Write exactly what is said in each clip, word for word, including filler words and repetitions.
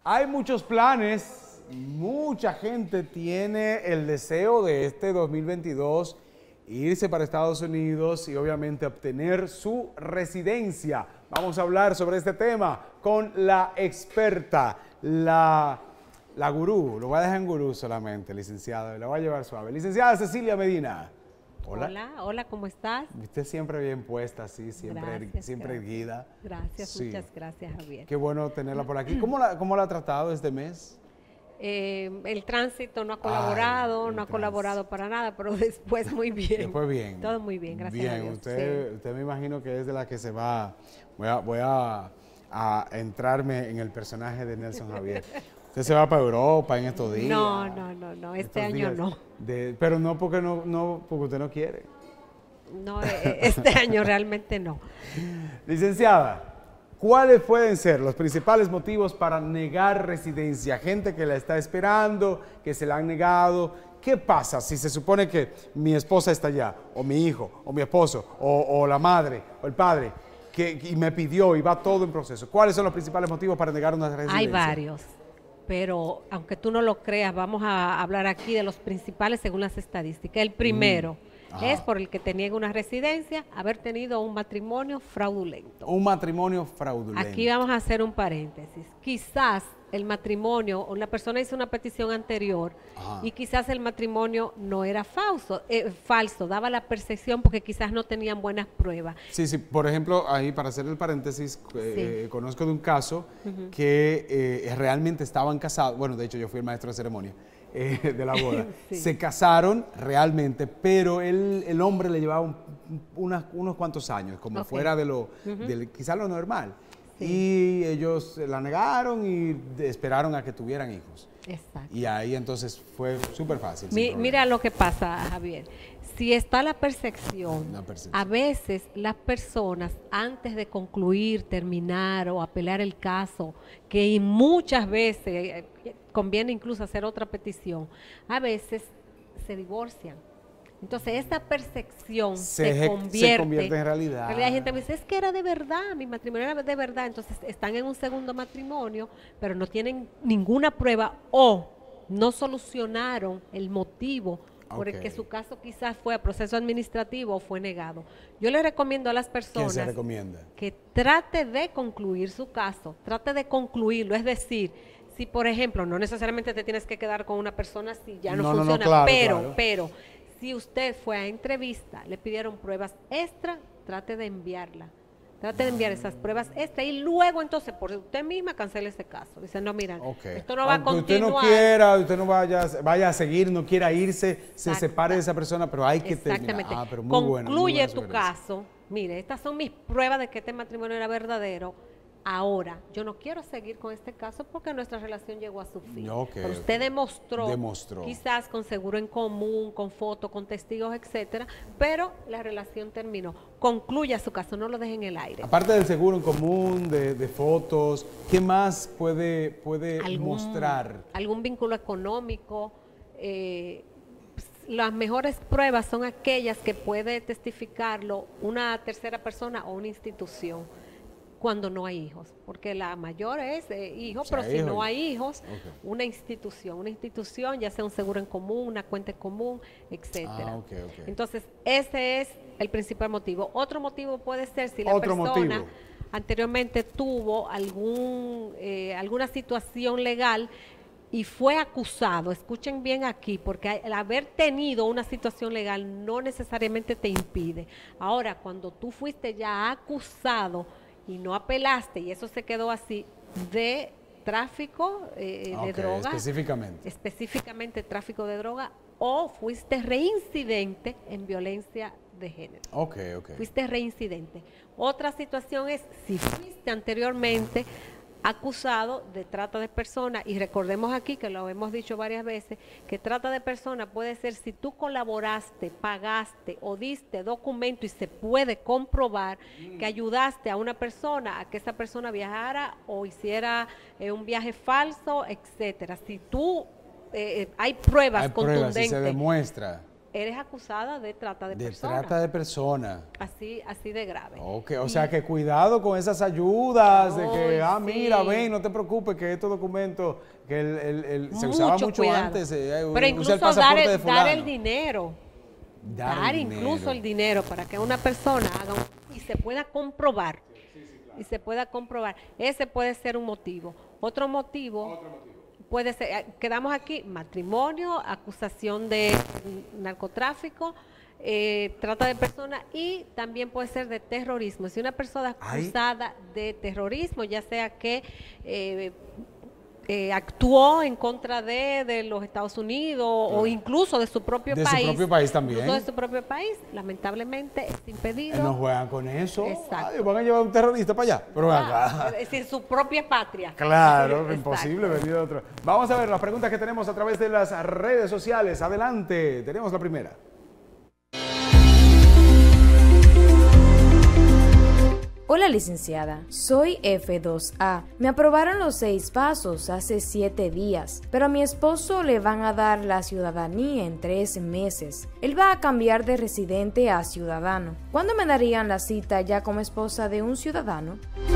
Hay muchos planes, mucha gente tiene el deseo de este dos mil veintidós irse para Estados Unidos y obviamente obtener su residencia. Vamos a hablar sobre este tema con la experta, la, la gurú, lo voy a dejar en gurú solamente, licenciada, la voy a llevar suave. Licenciada Cecilia Medina. Hola. Hola, hola, ¿cómo estás? Usted siempre bien puesta, sí, siempre, gracias, siempre gracias. erguida. Gracias, sí. Muchas gracias, Javier. Qué bueno tenerla por aquí. ¿Cómo la, cómo la ha tratado este mes? Eh, el tránsito no ha colaborado, Ay, no ha colaborado para nada, pero después muy bien. Después bien. Todo muy bien, gracias bien. a Dios. Usted, sí. usted me imagino que es de la que se va, voy a, voy a, a entrarme en el personaje de Nelson Javier. Usted se va para Europa en estos días. No, no, no, no, este año no. De, pero no porque, no, no porque usted no quiere. No, este año realmente no. Licenciada, ¿cuáles pueden ser los principales motivos para negar residencia? Gente que la está esperando, que se la han negado. ¿Qué pasa si se supone que mi esposa está allá, o mi hijo, o mi esposo, o, o la madre, o el padre, que, y me pidió y va todo en proceso? ¿Cuáles son los principales motivos para negar una residencia? Hay varios, pero aunque tú no lo creas, vamos a hablar aquí de los principales según las estadísticas. El primero... Mm. Ajá. Es por el que te niega una residencia, haber tenido un matrimonio fraudulento. Un matrimonio fraudulento. Aquí vamos a hacer un paréntesis. Quizás el matrimonio, o la persona hizo una petición anterior, Ajá. y quizás el matrimonio no era falso, eh, falso, daba la percepción porque quizás no tenían buenas pruebas. Sí, sí, por ejemplo, ahí para hacer el paréntesis, eh, sí. conozco de un caso uh-huh. que eh, realmente estaban casados, bueno, de hecho yo fui el maestro de ceremonia, Eh, de la boda. Sí. Se casaron realmente, pero él, el hombre le llevaba un, unas, unos cuantos años, como okay. fuera de lo, uh-huh. de, quizás lo normal. Sí. Y ellos la negaron y esperaron a que tuvieran hijos. Exacto. Y ahí entonces fue súper fácil. Mi, mira lo que pasa, Javier. Si está la percepción, la percepción, a veces las personas antes de concluir, terminar o apelar el caso, que muchas veces conviene incluso hacer otra petición, a veces se divorcian. Entonces esa percepción se, se, convierte, se convierte en realidad. En realidad hay gente que me dice, es que era de verdad, mi matrimonio era de verdad. Entonces están en un segundo matrimonio, pero no tienen ninguna prueba o no solucionaron el motivo por okay. el que su caso quizás fue a proceso administrativo o fue negado. Yo le recomiendo a las personas ¿Qué se recomienda? Que trate de concluir su caso, trate de concluirlo, es decir, si por ejemplo, no necesariamente te tienes que quedar con una persona si ya no, no funciona, no, no, claro, pero, claro. pero si usted fue a entrevista, le pidieron pruebas extra, trate de enviarla. Trate de enviar esas pruebas extra y luego entonces por usted misma cancele ese caso. Dice, no, mira, okay. esto no va Aunque a continuar. Usted no quiera, usted no vaya, vaya a seguir, no quiera irse, se separe de esa persona, pero hay que terminar. Exactamente. Ah, pero muy Concluye buena, muy buena tu caso. Mire, estas son mis pruebas de que este matrimonio era verdadero. Ahora, yo no quiero seguir con este caso porque nuestra relación llegó a su fin. Okay, Pero usted okay. demostró, demostró, quizás con seguro en común, con fotos, con testigos, etcétera, pero la relación terminó. Concluya su caso, no lo deje en el aire. Aparte del seguro en común, de, de fotos, ¿qué más puede, puede ¿Algún, mostrar? Algún vínculo económico. Eh, las mejores pruebas son aquellas que puede testificarlo una tercera persona o una institución. Cuando no hay hijos, porque la mayor es eh, hijo, o sea, pero si hijo. no hay hijos, okay. una institución, una institución, ya sea un seguro en común, una cuenta en común, etcétera. Ah, okay, okay. Entonces, ese es el principal motivo. Otro motivo puede ser si la Otro persona motivo. anteriormente tuvo algún eh, alguna situación legal y fue acusado. Escuchen bien aquí, porque el haber tenido una situación legal no necesariamente te impide. Ahora, cuando tú fuiste ya acusado y no apelaste y eso se quedó así, de tráfico eh, okay, de droga, específicamente. específicamente tráfico de droga, o fuiste reincidente en violencia de género. Okay, okay. Fuiste reincidente. Otra situación es si fuiste anteriormente acusado de trata de personas, y recordemos aquí que lo hemos dicho varias veces, que trata de personas puede ser si tú colaboraste, pagaste o diste documento y se puede comprobar mm. que ayudaste a una persona a que esa persona viajara o hiciera eh, un viaje falso, etcétera. Si tú, eh, hay pruebas hay contundentes. Pruebas, si se demuestra. eres acusada de trata de, de personas. trata de personas. Así, así de grave. Okay, o y, sea que cuidado con esas ayudas, oh, de que, ah, sí. mira, ven, no te preocupes, que estos documentos, que el, el, el, se usaba mucho cuidado. antes, eh, pero incluso el pasaporte dar, el, de fulano. dar el dinero, dar, dar el incluso dinero. el dinero para que una persona haga un, y se pueda comprobar, sí, sí, sí, claro. y se pueda comprobar, ese puede ser un motivo. Otro motivo, Otro motivo. puede ser, quedamos aquí, matrimonio, acusación de narcotráfico, Eh, trata de personas y también puede ser de terrorismo. Si una persona acusada Ay. de terrorismo, ya sea que eh, eh, actuó en contra de, de los Estados Unidos sí. o incluso de su propio de país. De su propio país también. Incluso de su propio país, lamentablemente es impedido. Eh, no juegan con eso. Exacto. Ay, van a llevar un terrorista para allá. Pero ah, acá. Es decir, su propia patria. Claro, es imposible venir de otro. Vamos a ver las preguntas que tenemos a través de las redes sociales. Adelante, tenemos la primera. Hola licenciada, soy F dos A. Me aprobaron los seis pasos hace siete días, pero a mi esposo le van a dar la ciudadanía en tres meses. Él va a cambiar de residente a ciudadano. ¿Cuándo me darían la cita ya como esposa de un ciudadano?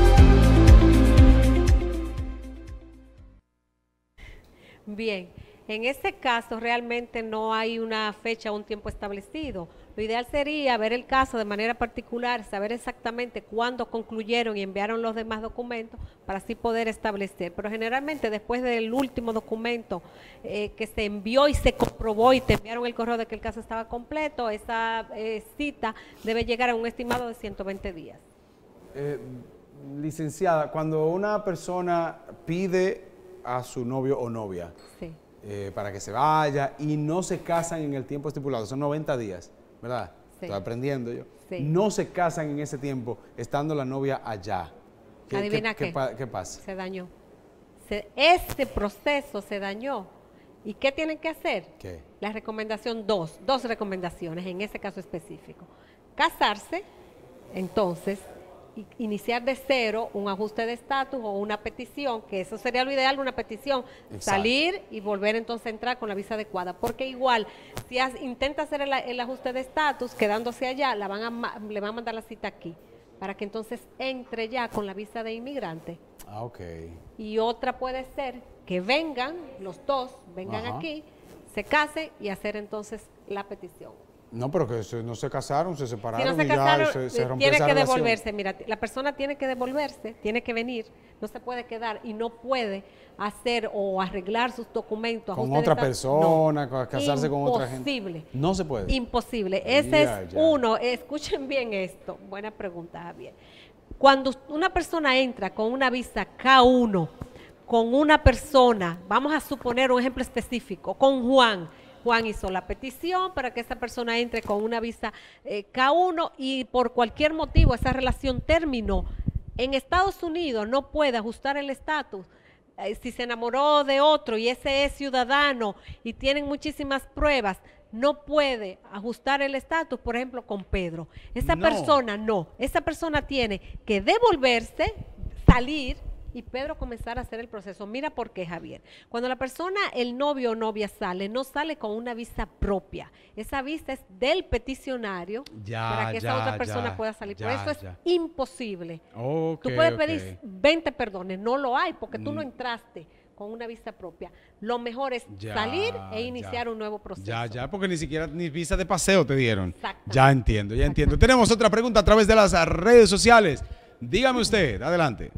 Bien, en este caso realmente no hay una fecha o un tiempo establecido. Lo ideal sería ver el caso de manera particular, saber exactamente cuándo concluyeron y enviaron los demás documentos para así poder establecer. Pero generalmente después del último documento eh, que se envió y se comprobó y te enviaron el correo de que el caso estaba completo, esa eh, cita debe llegar a un estimado de ciento veinte días. Eh, licenciada, cuando una persona pide a su novio o novia sí. eh, para que se vaya y no se casan en el tiempo estipulado, son noventa días, ¿verdad? Sí. Estoy aprendiendo yo. Sí. No se casan en ese tiempo, estando la novia allá. ¿Qué, ¿Adivina qué, qué? ¿Qué, qué pasa? Se dañó. Se, este proceso se dañó. ¿Y qué tienen que hacer? ¿Qué? La recomendación dos, dos recomendaciones en ese caso específico. Casarse, entonces, iniciar de cero un ajuste de estatus o una petición, que eso sería lo ideal, una petición, Exacto. salir y volver entonces a entrar con la visa adecuada, porque igual, si has, intenta hacer el, el ajuste de estatus, quedándose allá, la van a, le van a mandar la cita aquí, para que entonces entre ya con la visa de inmigrante. Ah, ok. Y otra puede ser que vengan, los dos, vengan Ajá. aquí, se casen y hacer entonces la petición. No, pero que se, no se casaron, se separaron si no se y casaron, ya se, se rompió tiene esa que relación. devolverse. Mira, la persona tiene que devolverse, tiene que venir, no se puede quedar y no puede hacer o arreglar sus documentos. Con otra persona, no. casarse Imposible. con otra gente. Imposible. No se puede. Imposible. Ese ya, es ya. uno, escuchen bien esto, buena pregunta, Javier. Cuando una persona entra con una visa K uno, con una persona, vamos a suponer un ejemplo específico, con Juan, Juan hizo la petición para que esa persona entre con una visa eh, K uno y por cualquier motivo esa relación terminó. En Estados Unidos no puede ajustar el estatus. Eh, si se enamoró de otro y ese es ciudadano y tienen muchísimas pruebas, no puede ajustar el estatus, por ejemplo, con Pedro. Esa no. persona no. Esa persona tiene que devolverse, salir, y Pedro comenzar a hacer el proceso. Mira por qué, Javier. Cuando la persona, el novio o novia sale, no sale con una visa propia. Esa visa es del peticionario ya, para que ya, esa otra persona ya, pueda salir. Ya, por eso es ya. imposible. Okay, tú puedes okay. pedir veinte perdones, no lo hay porque tú mm. no entraste con una visa propia. Lo mejor es ya, salir e iniciar ya. un nuevo proceso. Ya, ya, porque ni siquiera ni visa de paseo te dieron. Ya entiendo, ya entiendo. Tenemos otra pregunta a través de las redes sociales. Dígame usted, adelante.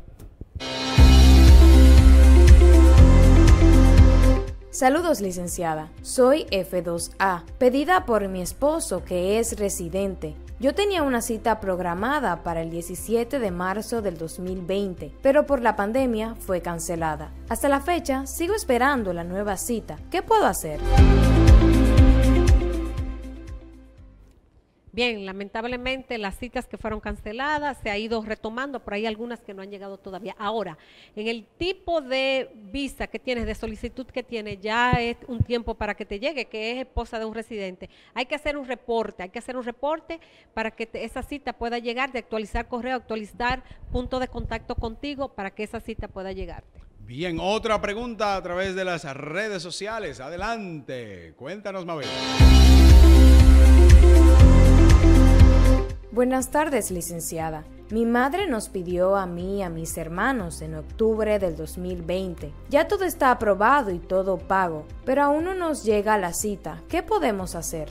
Saludos, licenciada. Soy F dos A, pedida por mi esposo que es residente. Yo tenía una cita programada para el diecisiete de marzo del dos mil veinte, pero por la pandemia fue cancelada. Hasta la fecha sigo esperando la nueva cita. ¿Qué puedo hacer? Bien, lamentablemente las citas que fueron canceladas se ha ido retomando, pero hay algunas que no han llegado todavía. Ahora, en el tipo de visa que tienes, de solicitud que tienes, ya es un tiempo para que te llegue, que es esposa de un residente. Hay que hacer un reporte, hay que hacer un reporte para que te, esa cita pueda llegar, de actualizar correo, actualizar punto de contacto contigo para que esa cita pueda llegarte. Bien, otra pregunta a través de las redes sociales. Adelante, cuéntanos, Mabel. Buenas tardes, licenciada. Mi madre nos pidió a mí y a mis hermanos en octubre del dos mil veinte. Ya todo está aprobado y todo pago, pero aún no nos llega la cita. ¿Qué podemos hacer?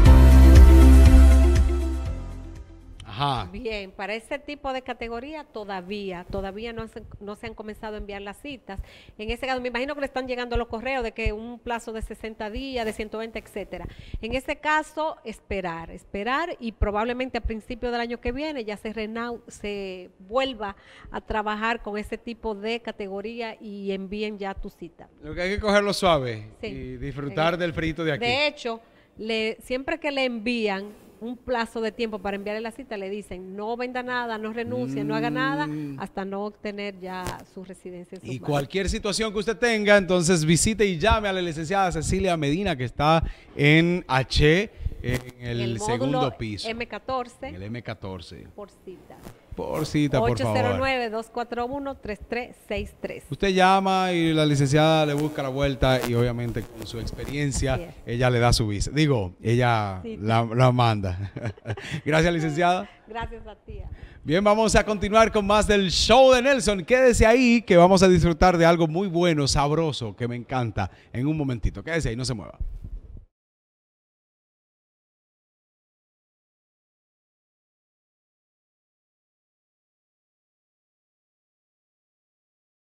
Ajá. Bien, para ese tipo de categoría todavía, todavía no se, no se han comenzado a enviar las citas. En ese caso, me imagino que le están llegando los correos de que un plazo de sesenta días, de ciento veinte, etcétera. En ese caso, esperar, esperar y probablemente a principios del año que viene ya se, renau se vuelva a trabajar con ese tipo de categoría y envíen ya tu cita. Lo que hay que cogerlo suave Sí. y disfrutar Eh, del frito de aquí. De hecho, le, siempre que le envían un plazo de tiempo para enviarle la cita, le dicen no venda nada, no renuncie, mm. no haga nada hasta no obtener ya su residencia en su Y mano. cualquier situación que usted tenga, entonces visite y llame a la licenciada Cecilia Medina, que está en H, en el, el segundo piso. M catorce. En el M catorce. Por cita. Por cita, por favor. ocho cero nueve, dos cuatro uno, tres tres seis tres. Usted llama y la licenciada le busca la vuelta y obviamente con su experiencia Yes. ella le da su visa. Digo, ella Sí. la, la manda. Gracias, licenciada. Gracias a ti. Bien, vamos a continuar con más del show de Nelson. Quédese ahí que vamos a disfrutar de algo muy bueno, sabroso, que me encanta en un momentito. Quédese ahí, no se mueva.